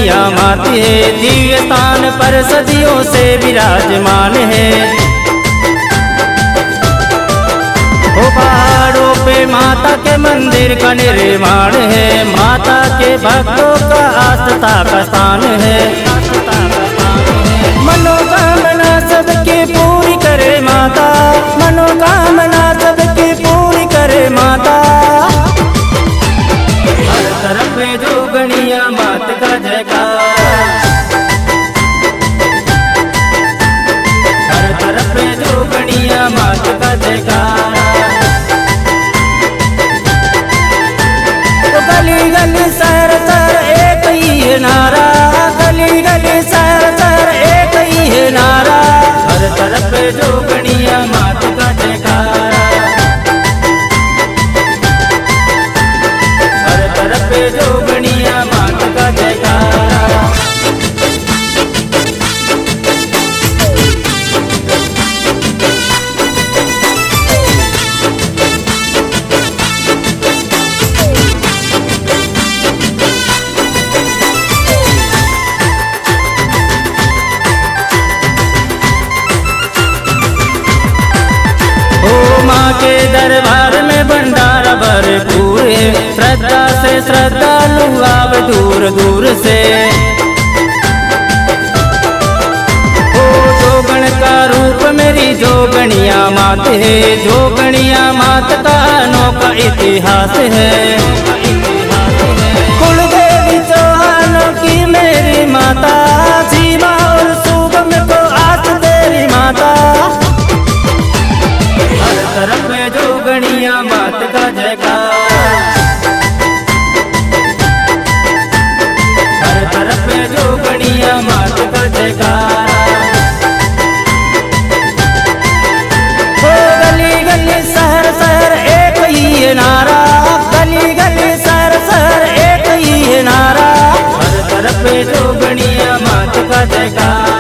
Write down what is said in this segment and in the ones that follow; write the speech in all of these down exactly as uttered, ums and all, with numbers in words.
जोगणिया माती है, दिव्य स्थान पर सदियों से विराजमान है। ओ पहाड़ों पे माता के मंदिर का निर्माण है, माता के भक्तों का आस्था का स्थान है। मनोकामना सबकी पूरी करे माता, मनोकामना सबकी पूरी करे माता। हर तरफ जोगणिया मात का जयकार, हर तरफ जोगणिया मात का जयकार। तो गली गली शहर शहर एक ही है नारा, गली गली शहर शहर एक ही है नारा। हर तरफ जोगणिया मात का जयकार, हर तरफ जोगणिया मात का जयकार। माँ के दरबार में भंडारा भरपूर है, श्रद्धा से श्रद्धालु आवे दूर दूर से। ओ जोगण का रूप मेरी जोगणिया मात है, जोगणिया मात का अनोखा इतिहास है। कुलदेवी चौहानों की मेरी माता, सीमा और शुभम को आस तेरी माता। हर तरफ जोगणिया मात का जयकार, हर तरफ जोगणिया मात का जयकार। ओ गली गली शहर शहर एक ही है नारा, गली गली शहर शहर एक ही है नारा। हर तरफ जोगणिया मात का जयकार,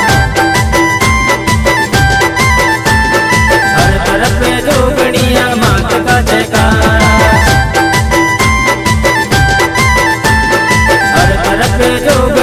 जोगणिया मात का जयकार। हर तरफ जोगणिया